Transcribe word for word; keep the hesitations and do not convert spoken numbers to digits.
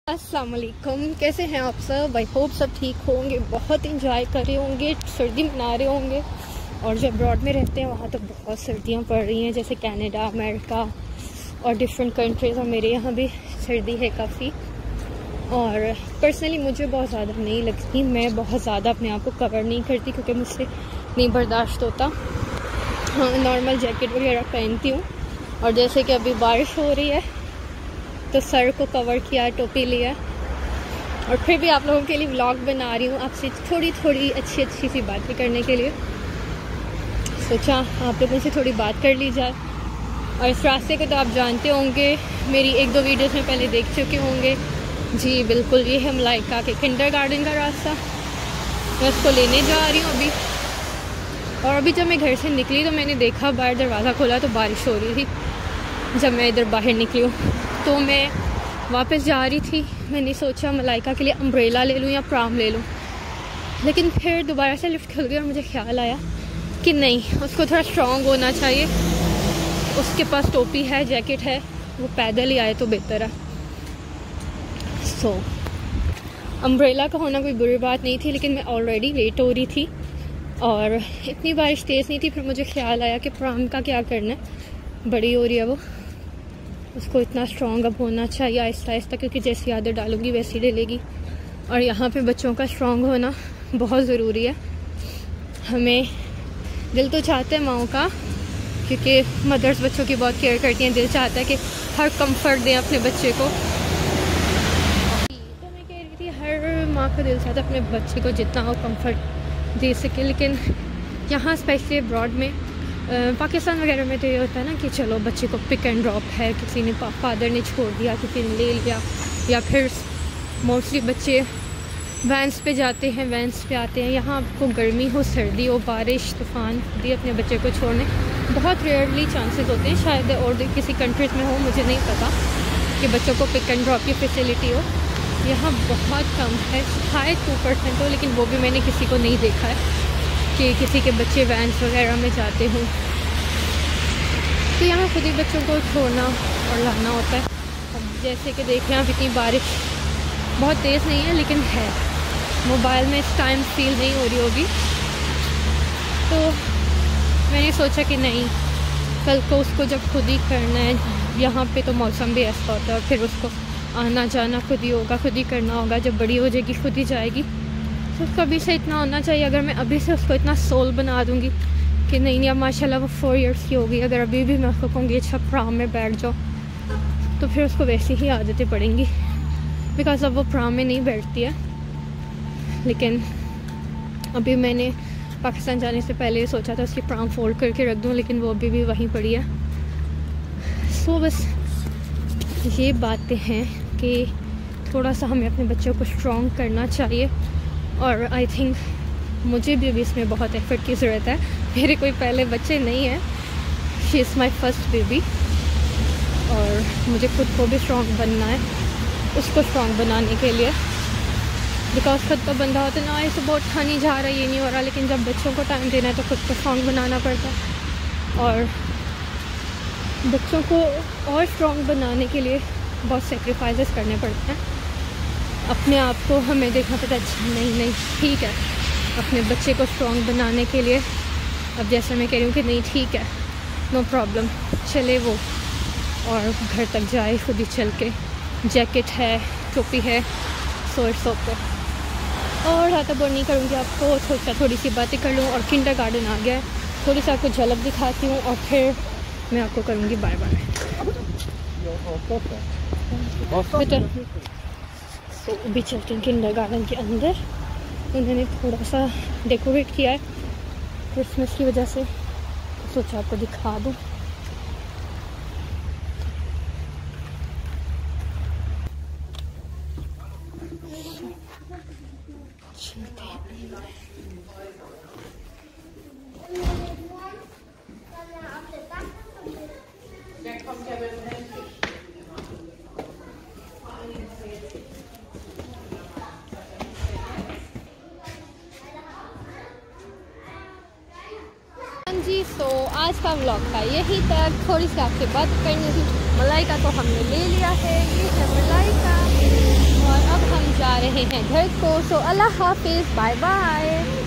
अस्सलाम वालेकुम, कैसे हैं आप सब। आई होप सब ठीक होंगे, बहुत इंजॉय कर रहे होंगे, सर्दी मना रहे होंगे। और जब अब्रॉड में रहते हैं वहाँ तो बहुत सर्दियाँ पड़ रही हैं, जैसे कनाडा, अमेरिका और डिफरेंट कंट्रीज़। और मेरे यहाँ भी सर्दी है काफ़ी, और पर्सनली मुझे बहुत ज़्यादा नहीं लगती। मैं बहुत ज़्यादा अपने आप को कवर नहीं करती क्योंकि मुझसे नहीं बर्दाश्त होता। हाँ, नॉर्मल जैकेट वगैरह पहनती हूँ। और जैसे कि अभी बारिश हो रही है तो सर को कवर किया, टोपी लिया, और फिर भी आप लोगों के लिए व्लॉग बना रही हूँ, आपसे थोड़ी थोड़ी अच्छी अच्छी सी बातें करने के लिए सोचा आप लोगों से थोड़ी बात कर ली जाए। और इस रास्ते को तो आप जानते होंगे, मेरी एक दो वीडियोस में पहले देख चुके होंगे। जी बिल्कुल, ये है मलाइका के किंडरगार्टन का रास्ता। मैं उसको लेने जा रही हूँ अभी। और अभी जब मैं घर से निकली तो मैंने देखा बाहर दरवाज़ा खोला तो बारिश हो रही थी। जब मैं इधर बाहर निकली हूँ तो मैं वापस जा रही थी, मैंने सोचा मलाइका के लिए अम्ब्रेला ले लूँ या प्राम ले लूँ। लेकिन फिर दोबारा से लिफ्ट खुल गई और मुझे ख्याल आया कि नहीं, उसको थोड़ा स्ट्रॉन्ग होना चाहिए। उसके पास टोपी है, जैकेट है, वो पैदल ही आए तो बेहतर है। सो so, अम्ब्रेला का होना कोई बुरी बात नहीं थी, लेकिन मैं ऑलरेडी लेट हो रही थी और इतनी बारिश तेज़ नहीं थी। फिर मुझे ख्याल आया कि प्राम का क्या करना है, बड़ी हो रही है वो, उसको इतना स्ट्रॉन्ग अब होना चाहिए आहिस्ता आहिस्ता, क्योंकि जैसी आदत डालूंगी वैसी डलेगी। और यहाँ पे बच्चों का स्ट्रॉन्ग होना बहुत ज़रूरी है। हमें दिल तो चाहता है माओ का, क्योंकि मदर्स बच्चों की बहुत केयर करती हैं, दिल चाहता है कि हर कंफर्ट दें अपने बच्चे को। तो मैं कह रही थी हर माँ का दिल चाहता है अपने बच्चे को जितना वो कंफर्ट दे सके। लेकिन यहाँ स्पेशली अब्रॉड में, पाकिस्तान वगैरह में तो ये होता है ना कि चलो बच्चे को पिक एंड ड्रॉप है, किसी ने फादर ने छोड़ दिया, किसी ने ले लिया, या फिर मोस्टली बच्चे वैन्स पे जाते हैं, वैन्स पे आते हैं। यहाँ आपको गर्मी हो, सर्दी हो, बारिश, तूफ़ान भी अपने बच्चे को छोड़ने बहुत रेयरली चांसेस होते हैं। शायद और किसी कंट्रीज़ में हो, मुझे नहीं पता, कि बच्चों को पिक एंड ड्रॉप की फैसिलिटी हो। यहाँ बहुत कम है, शायद टू परसेंट हो, लेकिन वो भी मैंने किसी को नहीं देखा है कि किसी के बच्चे वैन्स वगैरह में जाते हों। तो यहाँ खुद ही बच्चों को छोड़ना और लाना होता है। अब जैसे कि देख रहे हैं, इतनी बारिश बहुत तेज़ नहीं है, लेकिन है। मोबाइल में इस टाइम फील नहीं हो रही होगी, तो मैंने सोचा कि नहीं, कल को उसको जब खुद ही करना है, यहाँ पे तो मौसम भी ऐसा होता है, और फिर उसको आना जाना खुद ही होगा, खुद ही करना होगा। जब बड़ी हो जाएगी खुद ही जाएगी। तो उसको अभी से इतना होना चाहिए। अगर मैं अभी से उसको इतना सोल बना दूँगी कि नहीं नहीं अब माशाल्लाह वो फोर इयर्स की होगी, अगर अभी भी मैं उसको कहूँगी अच्छा प्राम में बैठ जाओ, तो फिर उसको वैसी ही आदतें पड़ेंगी, बिकॉज अब वो प्राम में नहीं बैठती है। लेकिन अभी मैंने पाकिस्तान जाने से पहले सोचा था उसकी प्राम फोल्ड करके रख दूँ, लेकिन वो अभी भी वहीं पड़ी है। सो बस ये बातें हैं कि थोड़ा सा हमें अपने बच्चों को स्ट्रॉन्ग करना चाहिए। और आई थिंक मुझे भी अभी इसमें बहुत एफर्ट की ज़रूरत है। मेरे कोई पहले बच्चे नहीं हैं, she is my first baby, और मुझे खुद को भी स्ट्रॉन्ग बनना है उसको स्ट्रॉन्ग बनाने के लिए। बिकॉज खुद का बंदा होता है ना, इसे बहुत खानी जा रहा है, ये नहीं हो रहा, लेकिन जब बच्चों को टाइम देना है तो खुद को स्ट्रॉन्ग बनाना पड़ता है। और बच्चों को और स्ट्रॉन्ग बनाने के लिए बहुत सेक्रीफाइसेस करने पड़ते हैं। अपने आप को हमें देखना पड़ता है, अच्छा नहीं नहीं ठीक है, अपने बच्चे को स्ट्रॉन्ग बनाने के लिए। अब जैसे मैं कह रही हूँ कि नहीं ठीक है, नो प्रॉब्लम, चले वो और घर तक जाए खुद ही चल के, जैकेट है, टोपी है, सो इट्स ओके। और ज़्यादा बोर नहीं करूँगी आपको, सोचा थोड़ी सी बातें कर लूँ। और किंडरगार्टन आ गया है, थोड़ी सी आपको झलक दिखाती हूँ और फिर मैं आपको करूँगी बाय बाय। बेटा तो अभी चलते हैं किंडरगार्टन के अंदर। उन्होंने थोड़ा सा डेकोरेट किया है क्रिसमस की वजह से, सोचा आपको दिखा दूँ। चलते हैं। जी सो आज का व्लॉग था यही तक। थोड़ी सी आपसे बात करनी थी। मलाइका को हमने ले लिया है, ये है मलाइका। रहे हैं घर को। सो अल्लाह हाफिज़, बाय बाय।